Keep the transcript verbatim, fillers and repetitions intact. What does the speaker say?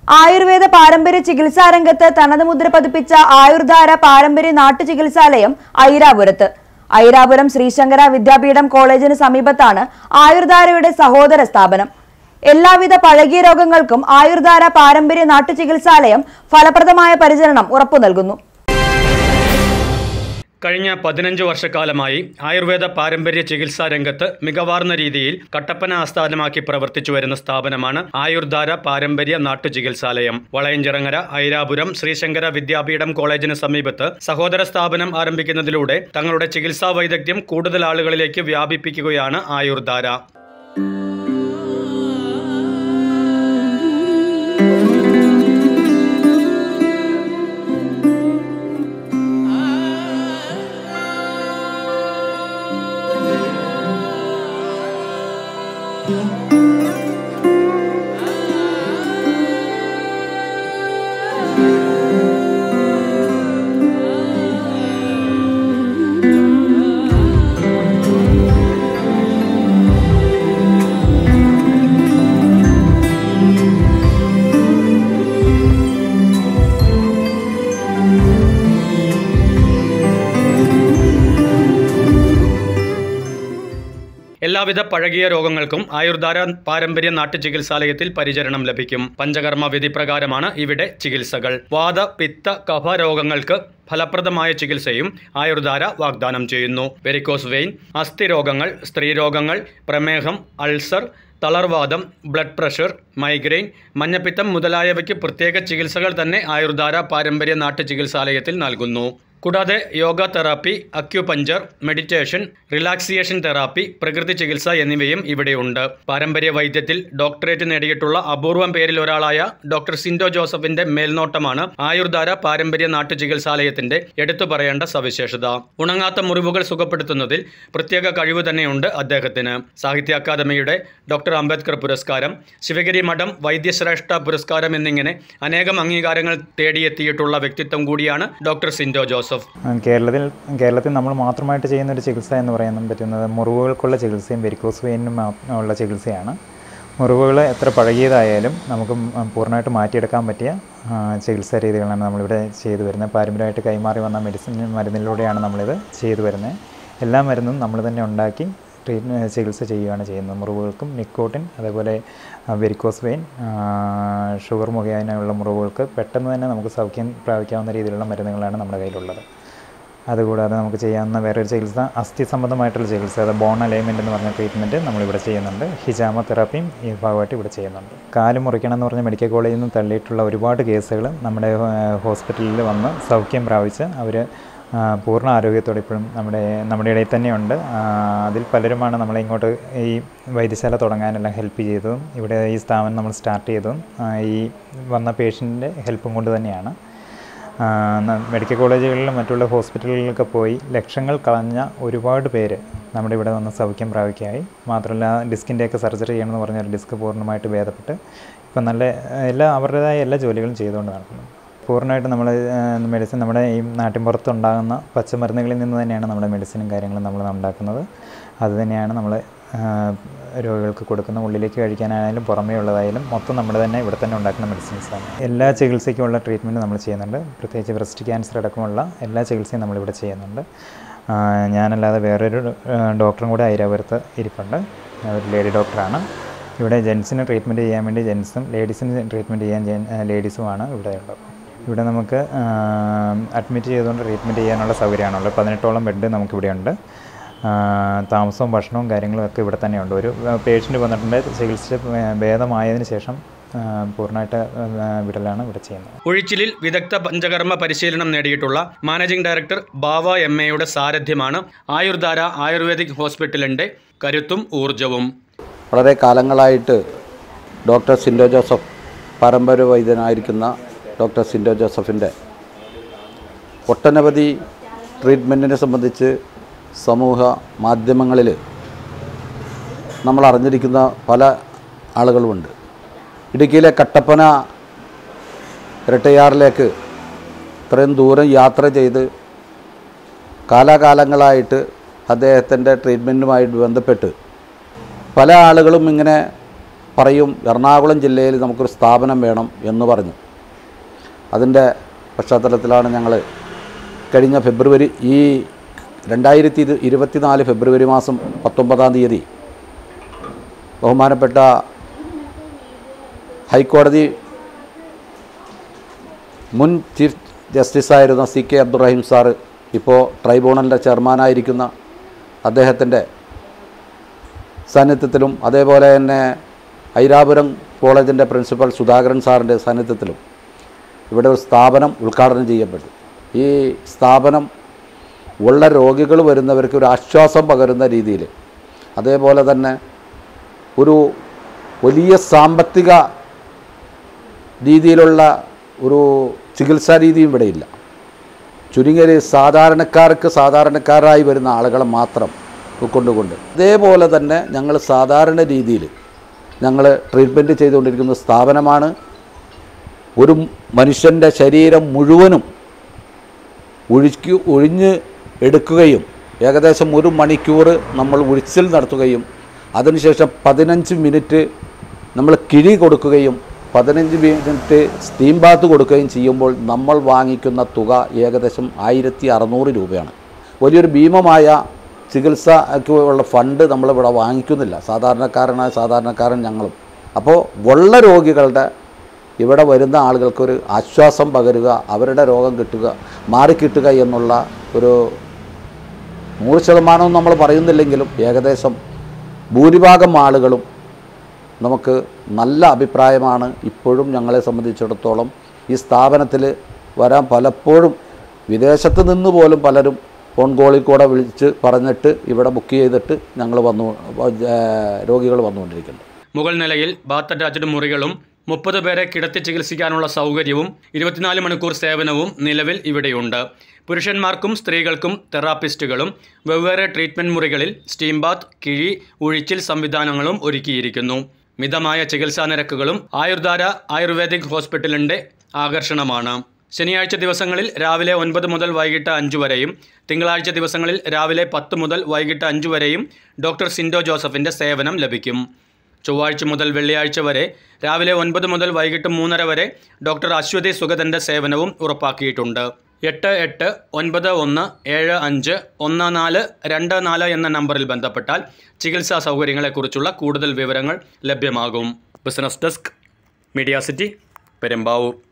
ആയുർവേദ പാരമ്പര്യ ചികിത്സാ രംഗത്ത് തനത് മുദ്ര പതിപ്പിച്ച ആയുർധാര പാരമ്പര്യ നാട്ടുചികിത്സാലയം ഐരാപുരത്ത്. ഐരാപുരം ശ്രീശങ്കര വിദ്യാപീഠം കോളേജിന് സമീപത്താണ് ആയുർധാരയുടെ സഹോദര സ്ഥാപനം. എല്ലാവിധ പഴകിയ രോഗങ്ങൾക്കും ആയുർധാര പാരമ്പര്യ നാട്ടുചികിത്സാലയം ഫലപ്രദമായ പരിചരണം ഉറപ്പു നൽകുന്നു. കഴിഞ്ഞ പതിനഞ്ച് വർഷക്കാലമായി ആയുർവേദ പാരമ്പര്യ ചികിത്സാ രംഗത്ത് മികവാർന്ന രീതിയിൽ കട്ടപ്പന ആസ്ഥാനമാക്കി പ്രവർത്തിച്ചു വരുന്ന സ്ഥാപനമാണ് ആയുർധാര പാരമ്പര്യ നാട്ടുചികിത്സാലയം. വളയഞ്ചിറങ്ങര ഐരാപുരം ശ്രീശങ്കര വിദ്യാപീഠം കോളേജിന് സമീപത്ത് സഹോദര സ്ഥാപനം ആരംഭിക്കുന്നതിലൂടെ തങ്ങളുടെ ചികിത്സാ വൈദഗ്ധ്യം കൂടുതൽ ആളുകളിലേക്ക് വ്യാപിപ്പിക്കുകയാണ് ആയുർധാര. എല്ലാവിധ പഴകിയ രോഗങ്ങൾക്കും ആയുർധാര പാരമ്പര്യ നാട്ടുചികിത്സാലയത്തിൽ പരിചരണം ലഭിക്കും. പഞ്ചകർമ്മ വിധി പ്രകാരമാണ് ഇവിടെ ചികിത്സകൾ. വാത, പിത്ത, കഫ രോഗങ്ങൾക്ക് ഫലപ്രദമായ ചികിത്സയും ആയുർധാര വാഗ്ദാനം ചെയ്യുന്നു. വെരിക്കോസ് വെയിൻ, അസ്ഥി രോഗങ്ങൾ, സ്ത്രീരോഗങ്ങൾ, പ്രമേഹം, അൾസർ, തളർവാദം, ബ്ലഡ് പ്രഷർ, മൈഗ്രെയിൻ, മഞ്ഞപ്പിത്തം മുതലായവയ്ക്ക് പ്രത്യേക ചികിത്സകൾ തന്നെ ആയുർധാര പാരമ്പര്യ നാട്ടുചികിത്സാലയത്തിൽ നൽകുന്നു. കൂടാതെ yoga therapy, acupuncture, meditation, relaxation therapy, പ്രകൃതി ചികിത്സ എന്നിവയും ഇവിടെയുണ്ട്. പാരമ്പര്യ വൈദ്യത്തിൽ ഡോക്ടറേറ്റ് നേടിയിട്ടുള്ള അപൂർവം പേരിൽ ഒരാളായ ഡോക്ടർ സിൻഡോ ജോസഫിന്റെ മേൽനോട്ടമാണ് ആയുർധാര പാരമ്പര്യ നാട്ടുചികിത്സാലയത്തിന്റെ എടുത്തു പറയേണ്ട സവിശേഷത. ഉണങ്ങാത്ത മുറിവുകൾ സുഖപ്പെടുത്തുന്നതിൽ പ്രത്യേക കഴിവ് തന്നെയുണ്ട് അദ്ദേഹത്തിന്. സാഹിത്യ അക്കാദമിയുടെ ഡോക്ടർ അംബേദ്കർ പുരസ്കാരം, ശിവഗിരി മഠം വൈദ്യശ്രേഷ്ഠ പുരസ്കാരം എന്നിങ്ങനെ അനേകം അംഗീകാരങ്ങൾ തേടിയെത്തിയിട്ടുള്ള വ്യക്തിത്വം കൂടിയാണ് ഡോക്ടർ സിൻഡോ ജോസഫ്. കേരളത്തിൽ കേരളത്തിൽ നമ്മൾ മാത്രമായിട്ട് ചെയ്യുന്ന ഒരു ചികിത്സ എന്ന് പറയാൻ പറ്റുന്നത് മുറിവുകൾക്കുള്ള ചികിത്സയും വെരിക്കോസ് വെയിനും ഉള്ള ചികിത്സയാണ്. മുറിവുകൾ എത്ര പഴകിയതായാലും നമുക്ക് പൂർണ്ണമായിട്ട് മാറ്റിയെടുക്കാൻ പറ്റിയ ചികിത്സാ രീതികളാണ് നമ്മളിവിടെ ചെയ്തു വരുന്നത്. പാരമ്പര്യമായിട്ട് കൈമാറി വന്ന മെഡിസിൻ മരുന്നിലൂടെയാണ് നമ്മളിത് ചെയ്തു വരുന്നത്. എല്ലാ മരുന്നും നമ്മൾ തന്നെ ഉണ്ടാക്കി ട്രീറ്റ്മെൻറ്റ് ചികിത്സ ചെയ്യുകയാണ് ചെയ്യുന്നത്. മുറിവുകൾക്കും നിക്കോട്ടിൻ, അതേപോലെ വെരിക്കോസ് വെയിൻ, ഷുഗർ മുഖേനയുള്ള മുറിവുകൾക്ക് പെട്ടെന്ന് തന്നെ നമുക്ക് സൗഖ്യം പ്രാപിക്കാവുന്ന രീതിയിലുള്ള മരുന്നുകളാണ് നമ്മുടെ കയ്യിലുള്ളത്. അതുകൂടാതെ നമുക്ക് ചെയ്യാവുന്ന വേറൊരു ചികിത്സ അസ്ഥി സംബന്ധമായിട്ടുള്ള ചികിത്സ, അത് ബോൺ അലൈൻമെൻറ്റ് എന്ന് പറഞ്ഞ ട്രീറ്റ്മെൻറ്റ് നമ്മളിവിടെ ചെയ്യുന്നുണ്ട്. ഹിജാമ തെറാപ്പിയും ഈ ഭാഗമായിട്ട് ഇവിടെ ചെയ്യുന്നുണ്ട്. കാല് മുറിക്കണം എന്ന് പറഞ്ഞ മെഡിക്കൽ കോളേജിൽ നിന്ന് തള്ളിയിട്ടുള്ള ഒരുപാട് കേസുകൾ നമ്മുടെ ഹോസ്പിറ്റലിൽ വന്ന് സൗഖ്യം പ്രാപിച്ച് അവർ പൂർണ്ണ ആരോഗ്യത്തോടെ ഇപ്പോഴും നമ്മുടെ നമ്മുടെ ഇടയിൽ തന്നെയുണ്ട്. അതിൽ പലരുമാണ് നമ്മളെ ഇങ്ങോട്ട് ഈ വൈദ്യശാല തുടങ്ങാനെല്ലാം ഹെൽപ്പ് ചെയ്തതും ഇവിടെ ഈ സ്ഥാപനം നമ്മൾ സ്റ്റാർട്ട് ചെയ്തതും ഈ വന്ന പേഷ്യൻറ്റിൻ്റെ ഹെൽപ്പും കൊണ്ട് തന്നെയാണ്. മെഡിക്കൽ കോളേജുകളിലും മറ്റുള്ള ഹോസ്പിറ്റലുകളിലൊക്കെ പോയി ലക്ഷങ്ങൾ കളഞ്ഞ ഒരുപാട് പേര് നമ്മുടെ ഇവിടെ വന്ന് സൗഖ്യം പ്രാപിക്കായി. മാത്രമല്ല ഡിസ്കിൻ്റെയൊക്കെ സർജറി ചെയ്യണമെന്ന് പറഞ്ഞാൽ ഡിസ്ക് പൂർണ്ണമായിട്ട് ഭേദപ്പെട്ട് ഇപ്പം നല്ല എല്ലാ അവരുടേതായ എല്ലാ ജോലികളും ചെയ്തുകൊണ്ട് നടക്കുന്നു. പൂർണ്ണമായിട്ട് നമ്മൾ മെഡിസിൻ നമ്മുടെ ഈ നാട്ടിൻപുറത്തുണ്ടാകുന്ന പച്ചമരുന്നുകളിൽ നിന്ന് തന്നെയാണ് നമ്മുടെ മെഡിസിനും കാര്യങ്ങളും നമ്മൾ ഉണ്ടാക്കുന്നത്. അതുതന്നെയാണ് നമ്മൾ രോഗികൾക്ക് കൊടുക്കുന്ന, ഉള്ളിലേക്ക് കഴിക്കാനായാലും പുറമേ ഉള്ളതായാലും മൊത്തം നമ്മൾ തന്നെ ഇവിടെ തന്നെ ഉണ്ടാക്കുന്ന മെഡിസിൻസാണ്. എല്ലാ ചികിത്സയ്ക്കുമുള്ള ട്രീറ്റ്മെൻറ്റ് നമ്മൾ ചെയ്യുന്നുണ്ട്. പ്രത്യേകിച്ച് ബ്രസ്റ്റ് ക്യാൻസർ അടക്കമുള്ള എല്ലാ ചികിത്സയും നമ്മളിവിടെ ചെയ്യുന്നുണ്ട്. ഞാനല്ലാതെ വേറൊരു ഡോക്ടറും കൂടെ ഐരാപുരത്ത് ഇരിപ്പുണ്ട്. ഒരു ലേഡി ഡോക്ടറാണ്. ഇവിടെ ജെൻസിന് ട്രീറ്റ്മെൻറ്റ് ചെയ്യാൻ വേണ്ടി ജെൻസും ലേഡീസിന് ട്രീറ്റ്മെൻറ്റ് ചെയ്യാൻ ലേഡീസുമാണ് ഇവിടെ ഉള്ളത്. ഇവിടെ നമുക്ക് അഡ്മിറ്റ് ചെയ്തുകൊണ്ട് ട്രീറ്റ്മെൻറ്റ് ചെയ്യാനുള്ള സൗകര്യമാണുള്ളത്. പതിനെട്ടോളം ബെഡ് നമുക്കിവിടെയുണ്ട്. താമസവും ഭക്ഷണവും കാര്യങ്ങളും ഒക്കെ ഇവിടെ തന്നെയുണ്ട്. ഒരു പേഷ്യൻ്റ് വന്നിട്ടുണ്ട്, ചികിത്സിച്ച് ഭേദമായതിനു ശേഷം പൂർണ്ണമായിട്ട് വിടലാണ് ഇവിടെ ചെയ്യുന്നത്. ഉഴിച്ചിലിൽ വിദഗ്ധ പഞ്ചകർമ്മ പരിശീലനം നേടിയിട്ടുള്ള മാനേജിംഗ് ഡയറക്ടർ ബാവ എം എയുടെ സാരഥ്യമാണ് ആയുർധാര ആയുർവേദിക് ഹോസ്പിറ്റലിൻ്റെ കരുത്തും ഊർജവും. വളരെ കാലങ്ങളായിട്ട് ഡോക്ടർ സിൻഡോ ജോസഫ്, പാരമ്പര്യ വൈദ്യനായിരിക്കുന്ന ഡോക്ടർ സിൻഡോ ജോസഫിൻ്റെ ഒട്ടനവധി ട്രീറ്റ്മെൻറ്റിനെ സംബന്ധിച്ച് സമൂഹ മാധ്യമങ്ങളിൽ നമ്മൾ അറിഞ്ഞിരിക്കുന്ന പല ആളുകളുമുണ്ട്. ഇടുക്കിയിലെ കട്ടപ്പന ഇരട്ടയാറിലേക്ക് ഇത്രയും ദൂരം യാത്ര ചെയ്ത് കാലാകാലങ്ങളായിട്ട് അദ്ദേഹത്തിൻ്റെ ട്രീറ്റ്മെൻറ്റുമായി ബന്ധപ്പെട്ട് പല ആളുകളും ഇങ്ങനെ പറയും എറണാകുളം ജില്ലയിൽ നമുക്കൊരു സ്ഥാപനം വേണം എന്ന് പറഞ്ഞു. അതിൻ്റെ പശ്ചാത്തലത്തിലാണ് ഞങ്ങൾ കഴിഞ്ഞ ഫെബ്രുവരി ഈ രണ്ടായിരത്തി ഇരുപത്തിനാല് ഫെബ്രുവരി മാസം പത്തൊമ്പതാം തീയതി ബഹുമാനപ്പെട്ട ഹൈക്കോടതി മുൻ ചീഫ് ജസ്റ്റിസായിരുന്ന സി കെ അബ്ദുറഹീം സാറ്, ഇപ്പോൾ ട്രൈബ്യൂണലിൻ്റെ ചെയർമാനായിരിക്കുന്ന അദ്ദേഹത്തിൻ്റെ സാന്നിധ്യത്തിലും അതേപോലെ തന്നെ ഐരാപുരം കോളേജിൻ്റെ പ്രിൻസിപ്പൽ സുധാകരൻ സാറിൻ്റെ സാന്നിധ്യത്തിലും ഇവിടെ ഒരു സ്ഥാപനം ഉദ്ഘാടനം ചെയ്യപ്പെട്ടു. ഈ സ്ഥാപനം ഉള്ള രോഗികൾ വരുന്നവർക്ക് ഒരു ആശ്വാസം പകരുന്ന രീതിയിൽ, അതേപോലെ തന്നെ ഒരു വലിയ സാമ്പത്തിക രീതിയിലുള്ള ഒരു ചികിത്സാ രീതിയും ഇവിടെയില്ല. ചുരുങ്ങിയ സാധാരണക്കാർക്ക് സാധാരണക്കാരായി വരുന്ന ആളുകളെ മാത്രം ഉൾക്കൊണ്ടുകൊണ്ട് അതേപോലെ തന്നെ ഞങ്ങൾ സാധാരണ രീതിയിൽ ഞങ്ങൾ ട്രീറ്റ്മെൻറ്റ് ചെയ്തുകൊണ്ടിരിക്കുന്ന സ്ഥാപനമാണ്. ഒരു മനുഷ്യൻ്റെ ശരീരം മുഴുവനും ഒഴിക്ക് ഒഴിഞ്ഞ് എടുക്കുകയും ഏകദേശം ഒരു മണിക്കൂർ നമ്മൾ ഉഴിച്ചിൽ നടത്തുകയും അതിനുശേഷം പതിനഞ്ച് മിനിറ്റ് നമ്മൾ കിഴി കൊടുക്കുകയും പതിനഞ്ച് മിനിറ്റ് സ്റ്റീം ബാത്ത് കൊടുക്കുകയും ചെയ്യുമ്പോൾ നമ്മൾ വാങ്ങിക്കുന്ന തുക ഏകദേശം ആയിരത്തി അറുന്നൂറ് രൂപയാണ്. വലിയൊരു ഭീമമായ ചികിത്സയ്ക്ക് ഉള്ള ഫണ്ട് നമ്മളിവിടെ വാങ്ങിക്കുന്നില്ല, സാധാരണക്കാരനായ സാധാരണക്കാരൻ ഞങ്ങളും. അപ്പോൾ ഉള്ള രോഗികളുടെ ഇവിടെ വരുന്ന ആളുകൾക്കൊരു ആശ്വാസം പകരുക, അവരുടെ രോഗം കിട്ടുക മാറിക്കിട്ടുക എന്നുള്ള ഒരു നൂറ് ശതമാനവും നമ്മൾ പറയുന്നില്ലെങ്കിലും ഏകദേശം ഭൂരിഭാഗം ആളുകളും നമുക്ക് നല്ല അഭിപ്രായമാണ് ഇപ്പോഴും ഞങ്ങളെ സംബന്ധിച്ചിടത്തോളം. ഈ സ്ഥാപനത്തിൽ വരാൻ പലപ്പോഴും വിദേശത്ത് നിന്ന് പോലും പലരും ഫോൺ കോളിൽ കൂടെ വിളിച്ച് പറഞ്ഞിട്ട് ഇവിടെ ബുക്ക് ചെയ്തിട്ട് ഞങ്ങൾ വന്നു രോഗികൾ വന്നുകൊണ്ടിരിക്കുന്നു. മുകൾ നിലയിൽ ബാത്ത് അറ്റാച്ച്ഡ് മുറികളും മുപ്പത് പേരെ കിടത്തി ചികിത്സിക്കാനുള്ള സൗകര്യവും ഇരുപത്തിനാല് മണിക്കൂർ സേവനവും നിലവിൽ ഇവിടെയുണ്ട്. പുരുഷന്മാർക്കും സ്ത്രീകൾക്കും തെറാപ്പിസ്റ്റുകളും വെവ്വേറെ ട്രീറ്റ്മെൻറ്റ് മുറികളിൽ സ്റ്റീം ബാത്ത്, കിഴി, ഉഴിച്ചിൽ സംവിധാനങ്ങളും ഒരുക്കിയിരിക്കുന്നു. മിതമായ ചികിത്സാ നിരക്കുകളും ആയുർധാര ആയുർവേദിക് ഹോസ്പിറ്റലിൻ്റെ ആകർഷണമാണ്. ശനിയാഴ്ച ദിവസങ്ങളിൽ രാവിലെ ഒൻപത് മുതൽ വൈകിട്ട് അഞ്ച് വരെയും തിങ്കളാഴ്ച ദിവസങ്ങളിൽ രാവിലെ പത്ത് മുതൽ വൈകിട്ട് അഞ്ച് വരെയും ഡോക്ടർ സിൻഡോ ജോസഫിൻ്റെ സേവനം ലഭിക്കും. ചൊവ്വാഴ്ച മുതൽ വെള്ളിയാഴ്ച വരെ രാവിലെ ഒൻപത് മുതൽ വൈകിട്ട് മൂന്നര വരെ ഡോക്ടർ അശ്വതി സുഗതൻ്റെ സേവനവും ഉറപ്പാക്കിയിട്ടുണ്ട്. എട്ട് എട്ട് ഒൻപത് ഒന്ന് ഏഴ് അഞ്ച് ഒന്ന് നാല് രണ്ട് നാല് എന്ന നമ്പറിൽ ബന്ധപ്പെട്ടാൽ ചികിത്സാ സൗകര്യങ്ങളെക്കുറിച്ചുള്ള കൂടുതൽ വിവരങ്ങൾ ലഭ്യമാകും. Business desk, media city, Perumbavoor.